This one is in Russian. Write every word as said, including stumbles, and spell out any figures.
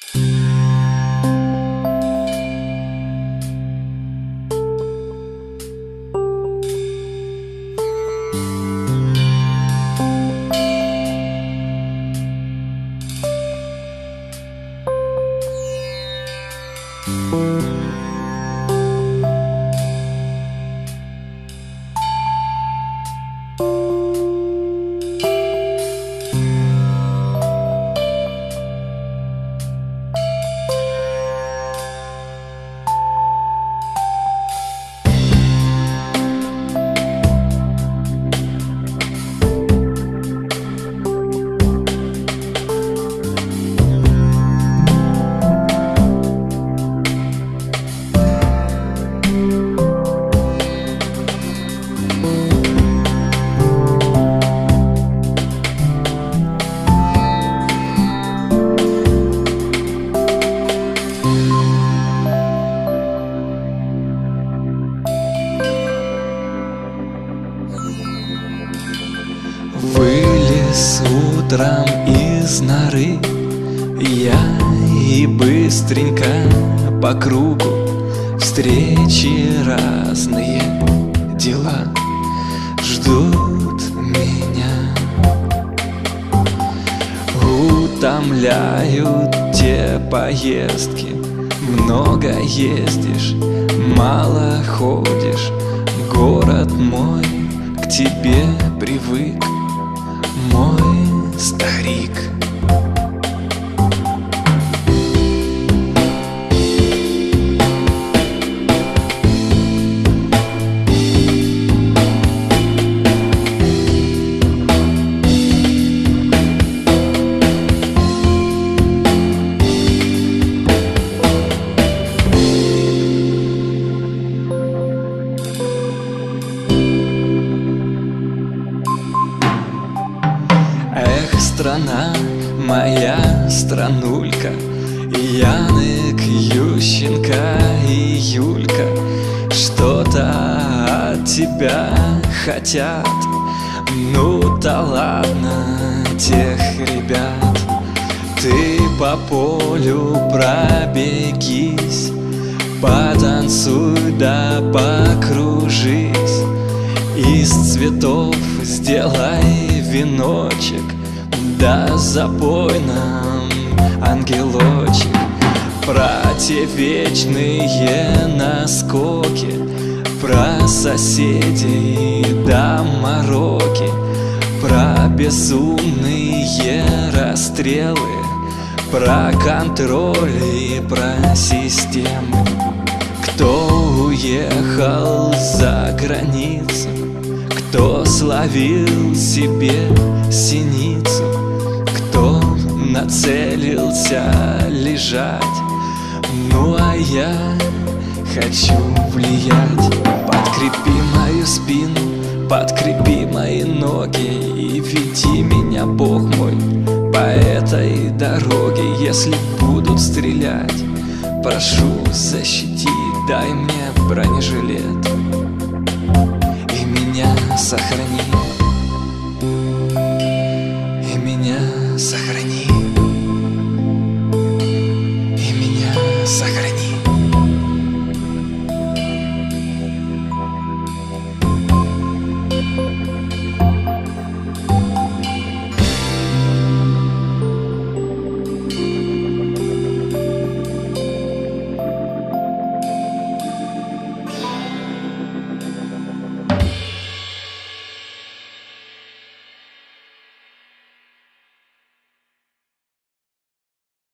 Вылез утром из норы я и быстренько по кругу встречи разные дела ждут меня. Утомляют те поездки, много ездишь, мало ходишь. Город мой к тебе привык, мой старик. Страна моя, странулька, Янык, Ющенко и Юлька что-то от тебя хотят. Ну да ладно тех ребят. Ты по полю пробегись, потанцуй да покружись, из цветов сделай веночек, да запой нам, ангелочек, про те вечные наскоки, про соседей да мороки, про безумные расстрелы, про контроль и про системы. Кто уехал за границу, кто словил себе синицу, кто нацелился лежать. Ну а я хочу влиять. Подкрепи мою спину, подкрепи мои ноги и веди меня, Бог мой, по этой дороге. Если будут стрелять, прошу, защити, дай мне бронежилет и меня сохрани, и меня сохрани.